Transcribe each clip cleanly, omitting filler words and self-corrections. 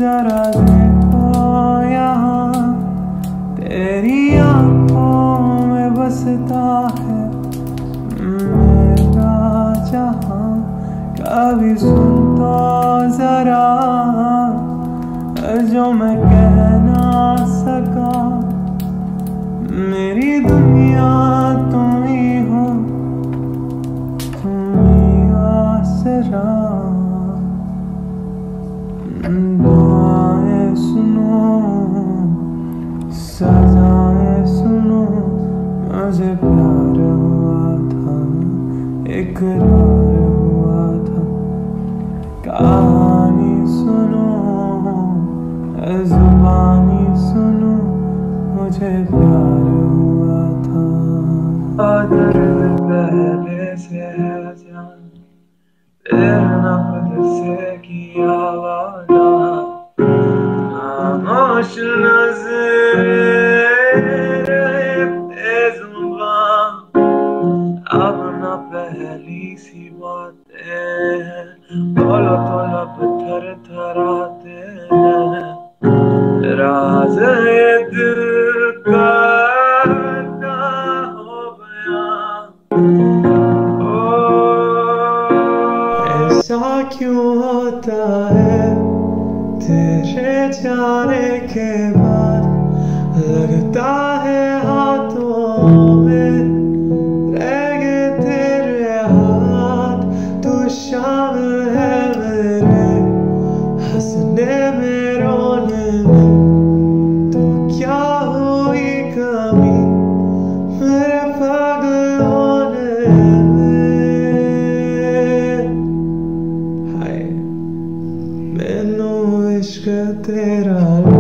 जरा देखो यहाँ, तेरी आँखों में बसता है मेरा जहाँ। कभी सुन तो जरा जो मैं कह ना सका, मेरी दुनिया तुम ही हो, तुम ही आसरा। दुआएं सुनो, सजाएं सुनो, मुझे प्यार हुआ था, इकरार हुआ था। कहानी सुनो, जुबानी सुनो, मुझे प्यार हुआ था। दर्द पहले से है जान, तेरे नफरत से किया वादा, खामोश नजर बेजुबान, अब न पहली सी बातें बोलो तो लब थर थराते हैं। राज ये दिल का हो गया, ऐसा क्यों होता है तेरे जाने के बाद, लगता है हाथों में रह गए तेरे हाथ। तू शामिल है मेरे हंसने में रोने में, तो क्या हुई कमी मेरे पागल होने में। हाय मैनू इश्क तेरा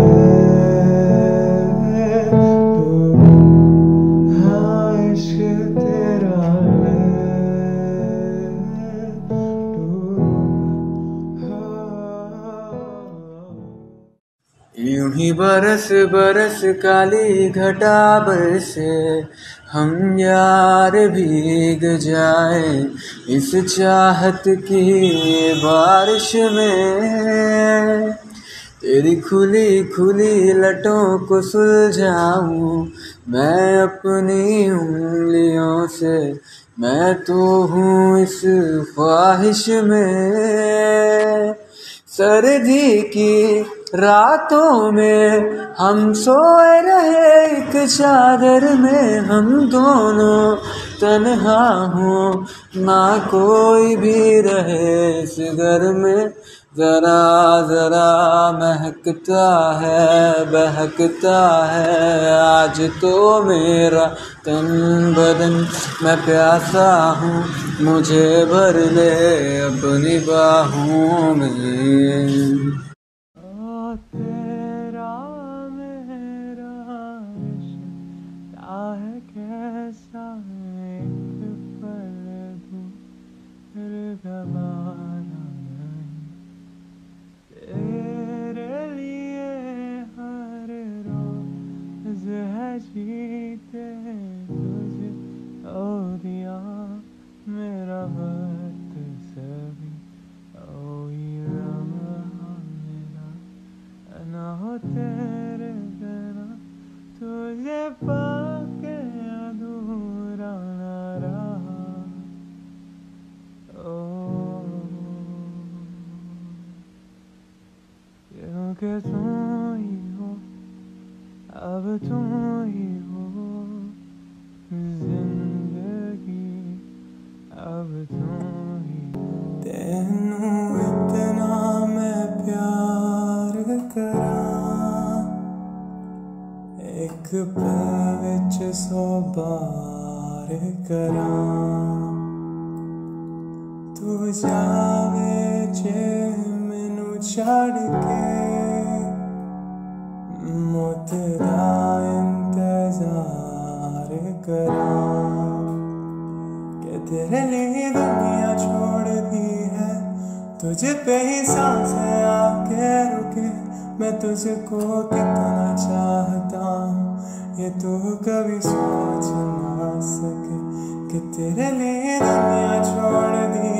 यूं ही बरस बरस काली घटा बरसे, हम यार भीग जाएं इस चाहत की बारिश में। तेरी खुली खुली लटों को सुलझाऊं मैं अपनी उंगलियों से, मैं तो हूँ इस ख्वाहिश में। सर्दी की रातों में हम सोए रहे एक चादर में, हम दोनों तन्हा हों ना कोई भी रहे इस घर में। जरा जरा महकता है बहकता है आज तो मेरा तन बदन, मैं प्यासा हूँ मुझे भर ले अपनी बाहों में। तेरा मेरा रिश्ता है कैसा, एक पल दूर गवारा नहीं, तेरे लिए हर रोज है जीते तुझे ओ दिया मेरा वक्त सभी ओ ना हो तेरे बिना, तुझे पाके अधूरा ना रहा। ओ क्योंकि तुम ही हो, अब तुम ही हो जिंदगी, अब तुम ही हो। तेनू इतना मैं प्यार करा, एक पल विच 100 बार करा। तू जावे जे मैनू छड़ के, मौत दा इंतजार करा। कि तेरे लिए दुनिया छोड़ दी है, तुझे पे ही सांसें आके रुके। मैं तुझको कितना चाहता हूँ ये तू कभी सोच ना सके, कि तेरे लिए दुनिया छोड़ दी